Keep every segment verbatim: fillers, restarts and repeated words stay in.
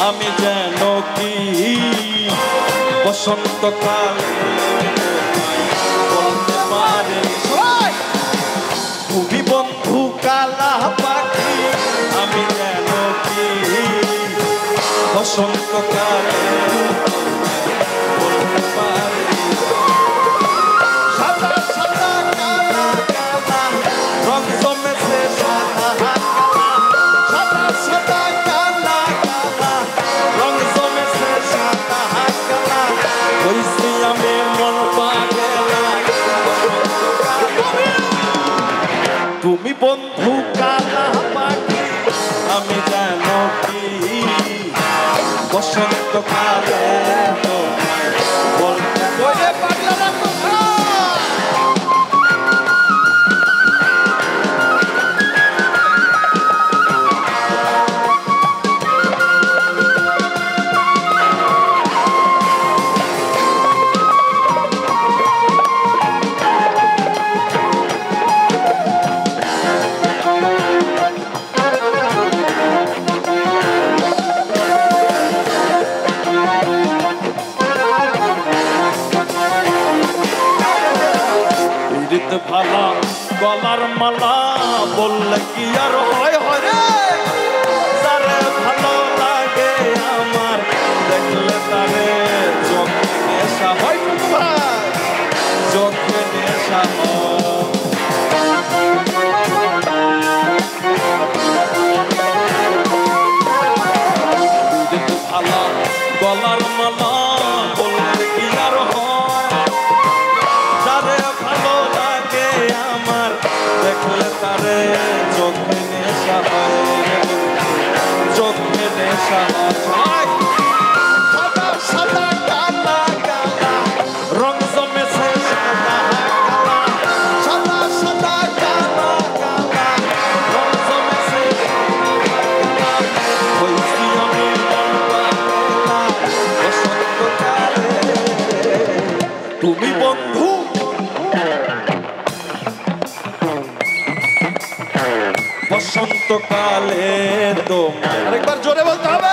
আমি যেন কি বসন্তকালে বলতে পারি তুমি বন্ধু কালা পাখি আমি যেন কি বসন্তকালে বলতে পারি সাদা সাদা কালা কালা রং জমেছে সাদা কালা সাদা সাদা কালা কালা রং জমেছে সাদা কালা হইছি আমি মন পাগলা তুমি বন্ধু কালা পাখি আমি যেন কি বসন্তকালে বলতে বলে পাগলা ভালা গলার মালা বললে কি আর হয় হয় রে তারে ভালো লাগে আমার দেখলে তারে চোখে নেশা হয় চোখে নেশা ভালা গলার মালা বললে কি আর হয় তারে ভালো আমার দেখলে তারে চোখে নেশা হয় চোখে নেশা হয় সাদা সাদা কালা কালা রং জমেছে সাদা কালা সাদা সাদা কালা কালা রং জমেছে সাদা কালা হইছি আমি মন পাগলা বসন্তকালে তুমি বন্ধু বসন্তকালে তোমায় আরেকবার জোরে বলতে হবে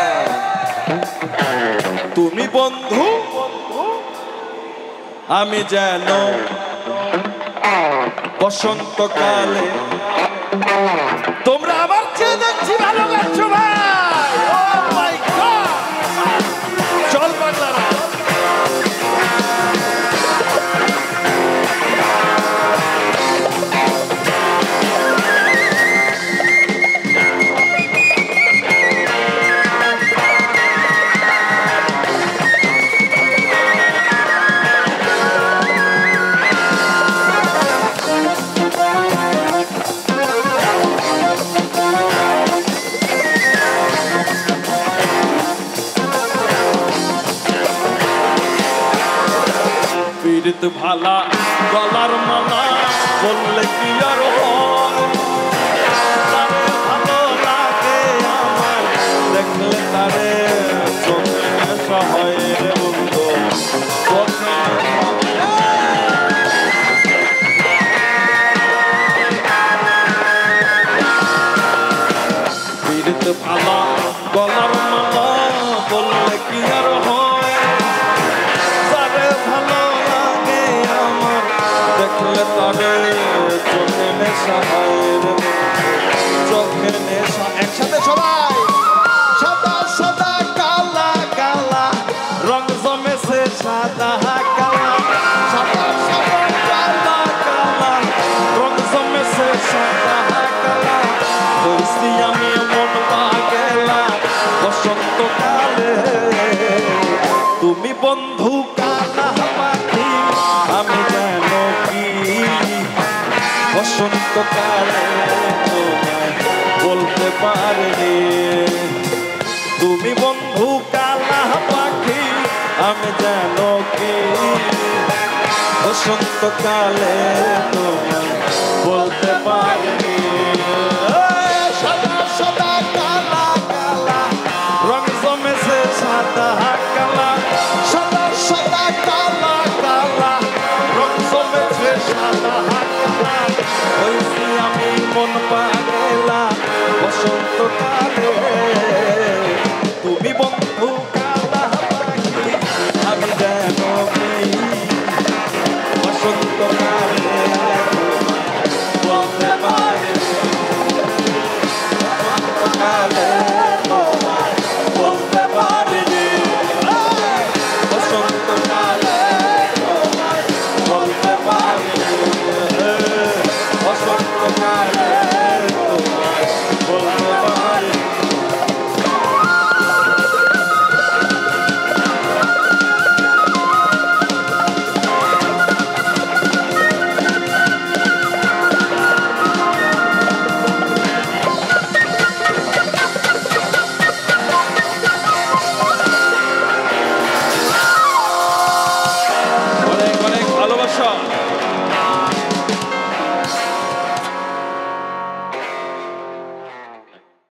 তুমি বন্ধু আমি যেন বসন্তকালে তোমরা আবার চেয়ে দেখছি ভালো গাচ্ছো ভাই ও মাই গড চল বাংলারা পীড়িত ভালা গলার মালা বললে কি আর হয় তারে ভালো লাগে আমার দেখলে তারে চোখে নেশা হয় রে বন্ধু পীড়িত ভালা গলার মালা বললে কি আর হয় তারে ভালো দেখলে তারে চোখে নেশা হয় চোখে নেশা একসাথে সবাই সাদা সাদা কালা কালা রং জমেছে সাদা কালা সাদা সাদা কালা কালা রং জমেছে সাদা কালা হইছি আমি মন পাগলা বসন্তকালে তুমি বন্ধু কালা পাখি আমি যেন কি বসন্তকালে তোমায় বলতে পারিনি তুমি বন্ধু কালা পাখি আমি যেন কি বসন্তকালে তোমায় বলতে পারিনি